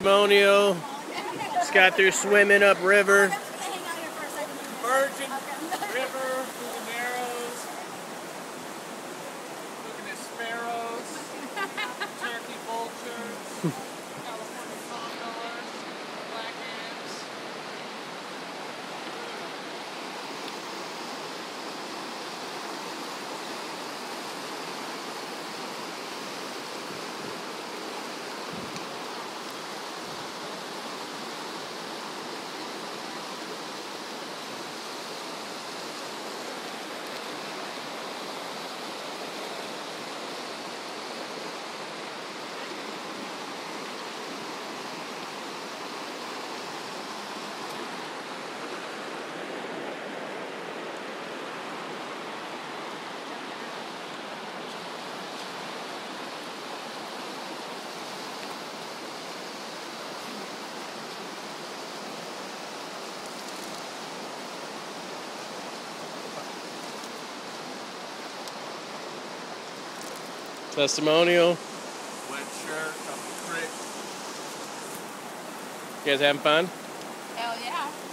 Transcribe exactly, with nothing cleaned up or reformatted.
Testimonial. Just got through swimming upriver. Virgin River through the Narrows. Looking at sparrows, turkey vultures, California condors, black ants. Testimonial. Wet shirt, up the creek. You guys having fun? Hell yeah.